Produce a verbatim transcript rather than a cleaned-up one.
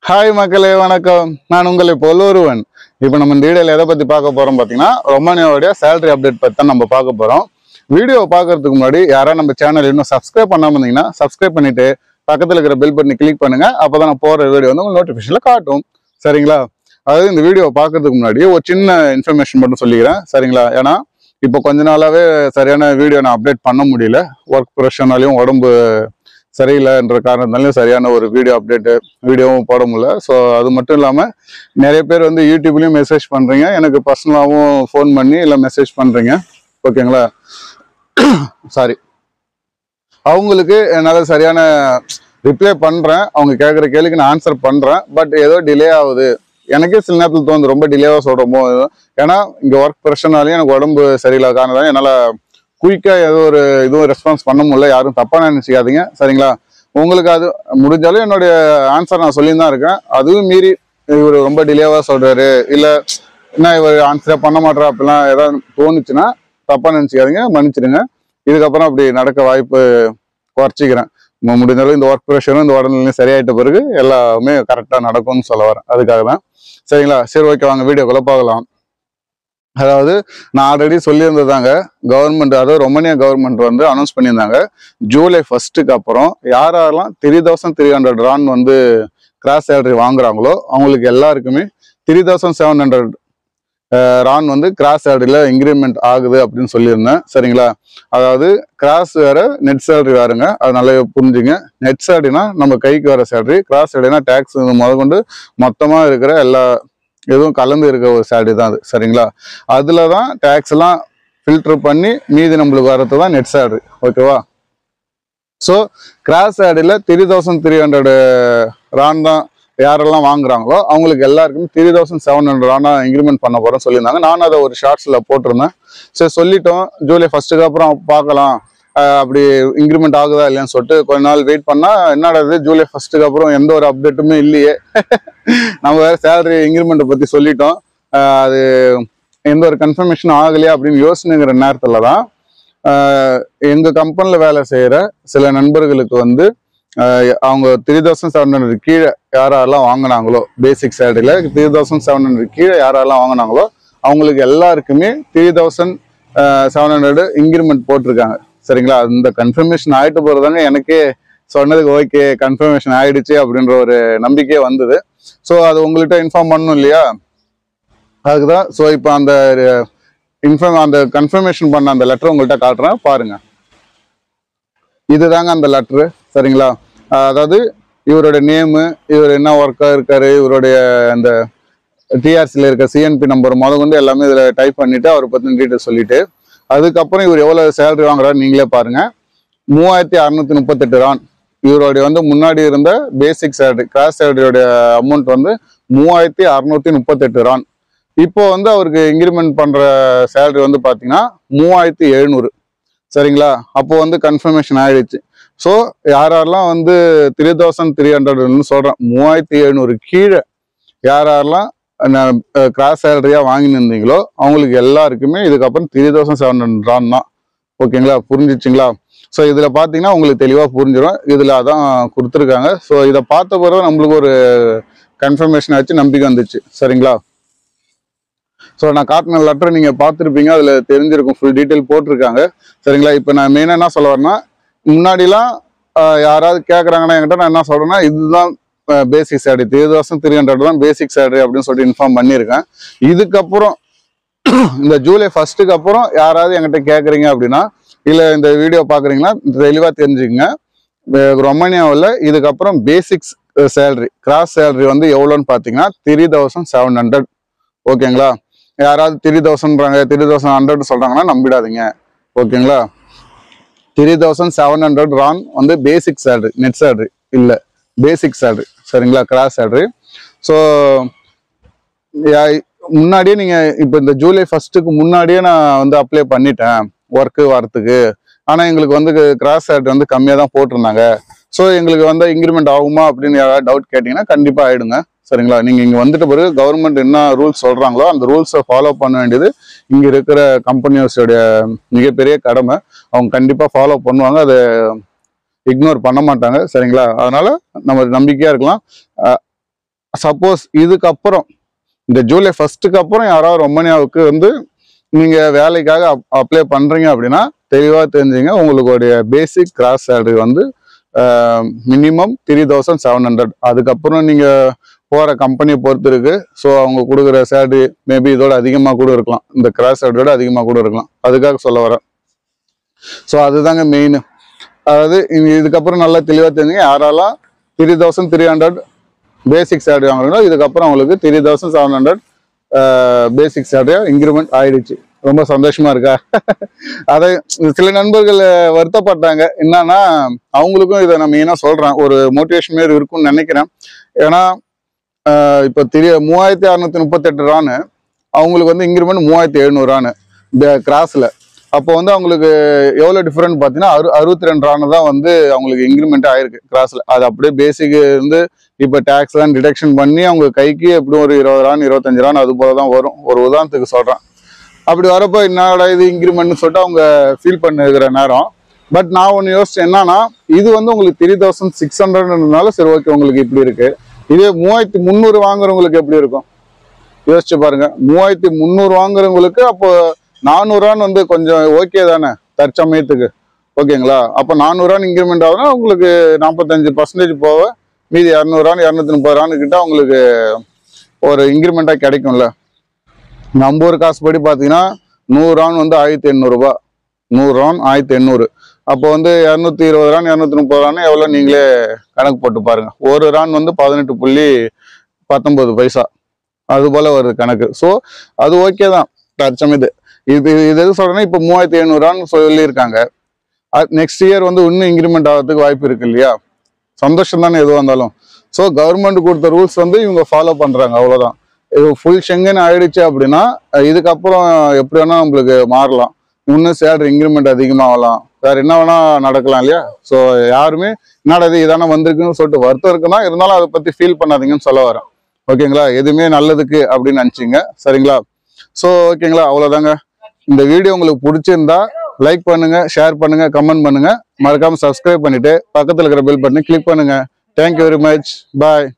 Hi மக்களே வணக்கம். நான் உங்களை போல் ஒருவன். இப்போ நம்ம இந்த வீடியோவில் எதை பற்றி பார்க்க போகிறோம் பார்த்தீங்கன்னா, ரொமானியாவுடைய சேலரி அப்டேட் பற்றி தான் நம்ம பார்க்க போகிறோம். வீடியோ பார்க்கறதுக்கு முன்னாடி யாராவது நம்ம சேனல் இன்னும் சப்ஸ்கிரைப் பண்ணாமல் இருந்தீங்கன்னா சப்ஸ்கிரைப் பண்ணிட்டு பக்கத்தில் இருக்கிற பெல் பட்டனை கிளிக் பண்ணுங்க. அப்போ தான் நான் போகிற வீடியோ வந்து உங்களுக்கு நோட்டிஃபிகேஷனில் காட்டும். சரிங்களா? அதாவது இந்த வீடியோ பார்க்கறதுக்கு முன்னாடி ஒரு சின்ன இன்ஃபர்மேஷன் மட்டும் சொல்லிக்கிறேன். சரிங்களா? ஏன்னா இப்போ கொஞ்ச நாளாவே சரியான வீடியோ நான் அப்டேட் பண்ண முடியல. ஒர்க் ப்ரெஷர்னாலையும் உடம்பு சரியில்லைன்ற காரணத்தாலையும் சரியான ஒரு வீடியோ அப்டேட்டு வீடியோவும் போட முடியல. ஸோ அது மட்டும் இல்லாமல் நிறைய பேர் வந்து யூடியூப்லேயும் மெசேஜ் பண்ணுறீங்க, எனக்கு பர்சனலாகவும் ஃபோன் பண்ணி இல்லை மெசேஜ் பண்ணுறீங்க. ஓகேங்களா? சாரி, அவங்களுக்கு என்னால் சரியான ரிப்ளை பண்ணுறேன். அவங்க கேட்குற கேள்விக்கு நான் ஆன்சர் பண்ணுறேன். பட் ஏதோ டிலே ஆகுது. எனக்கே சில நேரத்தில் தோணுது ரொம்ப டிலேவாக சொல்கிறோமோ. ஏன்னா இங்கே ஒர்க் ப்ரெஷர்னாலையும் எனக்கு உடம்பு சரியில்லாத காரணம் என்னால் குயிக்காக ஏதோ ஒரு இதுவும் ரெஸ்பான்ஸ் பண்ண முடியல. யாரும் தப்பாக நினச்சிக்காதீங்க. சரிங்களா? உங்களுக்கு அது முடிஞ்சாலும் என்னுடைய ஆன்சர் நான் சொல்லி தான் இருக்கேன். அதுவும் மீறி இவர் ரொம்ப டிலேவாக சொல்கிறாரு, இல்லை என்ன இவர் ஆன்சரே பண்ண மாட்டேறா அப்படிலாம் ஏதாவது தோணுச்சுன்னா தப்பாக நினச்சிக்காதீங்க, மன்னிச்சிடுங்க. இதுக்கப்புறம் அப்படி நடக்க வாய்ப்பு குறைச்சிக்கிறேன். முடிஞ்சாலும் இந்த ஒர்க் ப்ரெஷரும் இந்த உடல்நிலையும் சரியாயிட்ட பிறகு எல்லாமே கரெக்டாக நடக்கும்னு சொல்ல வரேன். அதுக்காக தான். சரிங்களா? சரி, ஓகே, வாங்க வீடியோக்குள்ளே பார்க்கலாம். அதாவது நான் ஆல்ரெடி சொல்லியிருந்ததாங்க, கவர்மெண்ட் அதாவது ரொமானியா கவர்மெண்ட் வந்து அனௌன்ஸ் பண்ணியிருந்தாங்க, ஜூலை ஃபர்ஸ்ட்டுக்கு அப்புறம் யார் யாரெல்லாம் three thousand three hundred RON வந்து கிராஸ் சேலரி வாங்குறாங்களோ அவங்களுக்கு எல்லாருக்குமே three thousand seven hundred RON வந்து கிராஸ் சேலரியில் இன்க்ரிமெண்ட் ஆகுது அப்படின்னு சொல்லியிருந்தேன். சரிங்களா? அதாவது கிராஸ் வேற நெட் சேலரி வேறுங்க, அது நல்லா புரிஞ்சுங்க. நெட் சேலரினா நம்ம கைக்கு வர சேலரி, கிராஸ் சேலரினா டேக்ஸ் முதற்கொண்டு மொத்தமாக இருக்கிற எல்லா எதுவும் கலந்து இருக்க ஒரு சேலரி தான் அது. சரிங்களா? அதில் தான் டேக்ஸ் எல்லாம் ஃபில்டர் பண்ணி மீதி நம்மளுக்கு வர்றது தான் நெட் சேலரி. ஓகேவா? ஸோ கிராஸ் சேலரியில் three thousand three hundred RON தான் யாரெல்லாம் வாங்குறாங்களோ அவங்களுக்கு எல்லாருக்குமே த்ரீ தௌசண்ட் செவன் ஹண்ட்ரட் ரானா இன்க்ரிமெண்ட் பண்ண போகிறோம்னு சொல்லியிருந்தாங்க. நானும் அதை ஒரு ஷார்ட்ஸில் போட்டிருந்தேன். சரி, சொல்லிட்டோம் ஜூலை ஃபர்ஸ்ட்டுக்கு அப்புறம் பார்க்கலாம் அப்படி இன்க்ரிமெண்ட் ஆகுதா இல்லையான்னு சொல்லிட்டு கொஞ்ச நாள் வெயிட் பண்ணால் என்னடா இது ஜூலை ஃபர்ஸ்ட்டுக்கு அப்புறம் எந்த ஒரு அப்டேட்டுமே இல்லையே. நம்ம வேற சேலரி இன்க்ரிமெண்ட்டை பற்றி சொல்லிட்டோம், அது எந்த ஒரு கன்ஃபர்மேஷனும் ஆகலையா அப்படின்னு யோசனைங்கிற நேரத்தில் தான் எங்கள் கம்பெனியில் வேலை செய்கிற சில நண்பர்களுக்கு வந்து அவங்க த்ரீ தௌசண்ட் செவன் ஹண்ட்ரட் கீழே யாரெல்லாம் வாங்கினாங்களோ, பேசிக் சேலரியில் த்ரீ தௌசண்ட் செவன் ஹண்ட்ரட் கீழே யாரெல்லாம் வாங்கினாங்களோ அவங்களுக்கு எல்லாருக்குமே three thousand seven hundred increment போட்டிருக்காங்க. சரிங்களா? அந்த கன்ஃபர்மேஷன் ஆகிட்டு போகிறதாங்க எனக்கே சொன்னதுக்கு ஓகே கன்ஃபர்மேஷன் ஆகிடுச்சு அப்படின்ற ஒரு நம்பிக்கையே வந்தது. ஸோ அது உங்கள்கிட்ட இன்ஃபார்ம் பண்ணணும் இல்லையா, அதுக்குதான். ஸோ இப்போ அந்த இன்ஃபார்ம் அந்த கன்ஃபர்மேஷன் பண்ண அந்த லெட்டர் உங்கள்கிட்ட காட்டுறேன் பாருங்க. இதுதாங்க அந்த லெட்ரு. சரிங்களா? அதாவது இவருடைய நேமு, இவர் என்ன ஒர்க்காக இருக்காரு, இவருடைய அந்த டிஆர்சியில் இருக்க சிஎன்பி நம்பர் முத கொண்டு எல்லாமே இதில் டைப் பண்ணிவிட்டு அவரை பற்றின டீட்டெயில் சொல்லிவிட்டு அதுக்கப்புறம் இவர் எவ்வளோ சேலரி வாங்குறாரு நீங்களே பாருங்க. மூவாயிரத்தி அறுநூத்தி முப்பத்தெட்டு ரான் இவருடைய வந்து முன்னாடி இருந்த பேசிக் சேலரி கிராஸ் சேலரியோடைய அமௌண்ட் வந்து மூவாயிரத்தி அறுநூத்தி முப்பத்தெட்டு ரான். இப்போ வந்து அவருக்கு இன்க்ரிமெண்ட் பண்ற சேலரி வந்து பார்த்தீங்கன்னா மூவாயிரத்தி எழுநூறு. சரிங்களா? அப்போ வந்து கன்ஃபர்மேஷன் ஆயிடுச்சு. ஸோ யார் யாரெல்லாம் வந்து த்ரீ தௌசண்ட் த்ரீ ஹண்ட்ரட்னு சொல்கிறேன், மூவாயிரத்தி எழுநூறு கீழே யார் யாரெல்லாம் கிராஸ் சேலரியா வாங்கின்னு இருந்தீங்களோ அவங்களுக்கு எல்லாருக்குமே இதுக்கப்புறம் three thousand seven hundred RON தான். ஓகேங்களா? புரிஞ்சிச்சுங்களா? ஸோ இதில் பார்த்தீங்கன்னா உங்களுக்கு தெளிவாக புரிஞ்சிடும். இதில் அதான் கொடுத்துருக்காங்க. ஸோ இதை பார்த்த பிறகு நம்மளுக்கு ஒரு கன்ஃபர்மேஷன் ஆச்சு, நம்பிக்கை வந்துச்சு. சரிங்களா? ஸோ நான் காட்டின லெட்டர் நீங்கள் பார்த்துருப்பீங்க, அதில் தெரிஞ்சிருக்கும், ஃபுல் டீட்டெயில் போட்டிருக்காங்க. சரிங்களா? இப்போ நான் மெயினாக என்ன சொல்ல வரேன்னா, முன்னாடிலாம் யாராவது கேட்குறாங்கன்னா என்கிட்ட நான் என்ன சொல்கிறேன்னா இதுதான் basic salary, three thousand three hundred தான் பேசிக் சேலரி அப்படின்னு சொல்லிட்டு இன்ஃபார்ம் பண்ணியிருக்கேன். இதுக்கப்புறம் இந்த ஜூலை ஃபர்ஸ்ட்டுக்கு அப்புறம் யாராவது என்கிட்ட கேட்குறீங்க அப்படின்னா இல்லை இந்த வீடியோ பார்க்குறீங்கன்னா தெளிவாக தெரிஞ்சுக்கங்க, ரொமானியாவில் இதுக்கப்புறம் பேசிக்ஸ் சேலரி கிராஸ் சேலரி வந்து எவ்வளோன்னு பார்த்தீங்கன்னா த்ரீ தௌசண்ட் செவன் ஹண்ட்ரட். ஓகேங்களா? யாராவது த்ரீ தௌசண்ட்றாங்க த்ரீ தௌசண்ட் ஹண்ட்ரட் சொல்கிறாங்கன்னா நம்பிடாதீங்க. ஓகேங்களா? Three thousand seven hundred RON வந்து பேசிக் சேலரி, நெட் சேலரி இல்லை, பேசிக் சேலரி. சரிங்களா? Gross salary. ஸோ முன்னாடியே நீங்கள் இப்போ இந்த ஜூலை ஃபர்ஸ்ட்டுக்கு முன்னாடியே நான் வந்து அப்ளை பண்ணிட்டேன் ஒர்க்கு வரத்துக்கு, ஆனால் எங்களுக்கு வந்து கிராஸ் சேலரி வந்து கம்மியாக தான் போட்டிருந்தாங்க. ஸோ எங்களுக்கு வந்து இன்க்ரிமெண்ட் ஆகுமா அப்படின்னு யாராவது டவுட் கேட்டிங்கன்னா கண்டிப்பாக ஆகிடுங்க. சரிங்களா? நீங்கள் இங்கே வந்துட்ட பிறகு கவர்மெண்ட் என்ன ரூல்ஸ் சொல்கிறாங்களோ அந்த ரூல்ஸை ஃபாலோ பண்ண வேண்டியது இங்கே இருக்கிற கம்பெனிஸோடைய மிகப்பெரிய கடமை. அவங்க கண்டிப்பாக ஃபாலோ பண்ணுவாங்க, அதை இக்னோர் பண்ண மாட்டாங்க. சரிங்களா? அதனால நம்ம நம்பிக்கையா இருக்கலாம். சப்போஸ் இதுக்கப்புறம் இந்த ஜூலை ஃபர்ஸ்ட்டுக்கு அப்புறம் யாராவது ரொமானியாவுக்கு வந்து நீங்க வேலைக்காக அப்ளை பண்றீங்க அப்படின்னா தெளிவா தெரிஞ்சுங்க, உங்களுடைய பேசிக் கிராஸ் சேலரி வந்து minimum three thousand seven hundred அதுக்கப்புறம் நீங்க போற கம்பெனியை பொறுத்து இருக்கு. ஸோ அவங்க கொடுக்குற சேலரி மேபி இதோட அதிகமாக கூட இருக்கலாம், இந்த கிராஸ் சேலரியோட அதிகமாக கூட இருக்கலாம், அதுக்காக சொல்ல வரேன். ஸோ அதுதாங்க மெயின். அதாவது இதுக்கப்புறம் நல்லா தெளிவாக தெரிஞ்சுங்க, யாரெல்லாம் three thousand three hundred basic salary வாங்குறீங்களோ இதுக்கப்புறம் அவங்களுக்கு three thousand seven hundred basic சேலரியா இன்க்ரிமெண்ட் ஆயிடுச்சு. ரொம்ப சந்தோஷமா இருக்கா? அதை சில நண்பர்கள் வருத்தப்பட்டாங்க. என்னன்னா அவங்களுக்கும் இதை நம்ம மெயினா சொல்றேன், ஒரு மோட்டிவேஷன் மாரி இருக்கும்னு நினைக்கிறேன். ஏன்னா இப்போ திரு மூவாயிரத்தி அறுநூத்தி முப்பத்தி எட்டு ரானு அவங்களுக்கு வந்து இன்க்ரிமெண்ட் மூவாயிரத்தி எழுநூறு ரானு கிராஸ்ல. அப்போ வந்து அவங்களுக்கு எவ்வளோ டிஃப்ரெண்ட் பார்த்தீங்கன்னா அறு அறுபத்தி ரெண்டு ரானு தான் வந்து அவங்களுக்கு இன்க்ரிமெண்ட் ஆயிருக்கு கிராஸ்ல. அது அப்படியே பேசிக் இருந்து இப்போ டேக்ஸ் எல்லாம் டிடக்ஷன் பண்ணி அவங்க கைக்கு எப்படியும் ஒரு இருபது ரான் இருபத்தஞ்சு ரான் அது போல தான் வரும். ஒரு உதாரணத்துக்கு சொல்றேன். அப்படி வரப்போ என்னடா இது இன்க்ரிமெண்ட்னு சொல்லிட்டு அவங்க ஃபீல் பண்ணிருக்கிற நேரம். பட் நான் ஒன்று யோசிச்சேன், என்னன்னா இது வந்து உங்களுக்கு த்ரீ தௌசண்ட் சிக்ஸ் ஹண்ட்ரட்னாலும் சரி ஓகே உங்களுக்கு இப்படி இருக்கு. இதே மூவாயிரத்தி முந்நூறு வாங்குறவங்களுக்கு எப்படி இருக்கும் யோசிச்சு பாருங்க. மூவாயிரத்தி முந்நூறு வாங்குறவங்களுக்கு அப்போ நானூறுவான்னு வந்து கொஞ்சம் ஓகே தானே தற்சமயத்துக்கு, ஓகேங்களா? அப்போ நானூறுவான் இன்க்ரிமெண்ட் ஆகுதுன்னா உங்களுக்கு நாற்பத்தஞ்சு பர்சன்டேஜ் போக மீதி இரநூறுவான் இரநூத்தி முப்பது ரான்னு கிட்ட உங்களுக்கு ஒரு இன்க்ரிமெண்டா கிடைக்கும்ல. நம்ம ஒரு காசு படி பார்த்தீங்கன்னா நூறு ரான் வந்து ஆயிரத்தி எண்ணூறுபா, நூறு ரான் ஆயிரத்தி எண்ணூறு. அப்போ வந்து இரநூத்தி இருபது ரான் இரநூத்தி முப்பது ரான் எவ்வளோ நீங்களே கணக்கு போட்டு பாருங்க. ஒரு ரான் வந்து பதினெட்டு புள்ளி பத்தொன்பது பைசா அது போல வருது கணக்கு. ஸோ அது ஓகே தான் தற்சமயத்து. இது இது எது சொல்றேன்னா இப்போ மூவாயிரத்தி எழுநூறு ரான் சொல்லியிருக்காங்க. நெக்ஸ்ட் இயர் வந்து இன்னும் இன்க்ரிமெண்ட் ஆகிறதுக்கு வாய்ப்பு இருக்கு இல்லையா? சந்தோஷம் தானே எதுவாக இருந்தாலும். ஸோ கவர்மெண்ட் கொடுத்த ரூல்ஸ் வந்து இவங்க ஃபாலோ பண்றாங்க, அவ்வளோதான். ஃபுல் ஷெங்கன் ஆயிடுச்சு அப்படின்னா இதுக்கப்புறம் எப்படி வேணா நம்மளுக்கு மாறலாம், இன்னும் சேலரி இன்க்ரிமெண்ட் அதிகமாகலாம், வேற என்ன வேணா நடக்கலாம் இல்லையா? ஸோ யாருமே என்னடா இது இதானே வந்திருக்குன்னு சொல்லிட்டு வருத்தம் இருக்குன்னா இருந்தாலும் அதை பத்தி ஃபீல் பண்ணாதீங்கன்னு சொல்ல வரேன். ஓகேங்களா? எதுவுமே நல்லதுக்கு அப்படின்னு நினச்சிங்க, சரிங்களா? ஸோ ஓகேங்களா, அவ்வளோதாங்க. இந்த வீடியோ உங்களுக்கு பிடிச்சிருந்தா லைக் பண்ணுங்க, ஷேர் பண்ணுங்க, கமெண்ட் பண்ணுங்க, மறக்காம சப்ஸ்கிரைப் பண்ணிட்டு பக்கத்தில் இருக்கிற பெல் பட்டனை கிளிக் பண்ணுங்க. தேங்க்யூ வெரி மச், பாய்.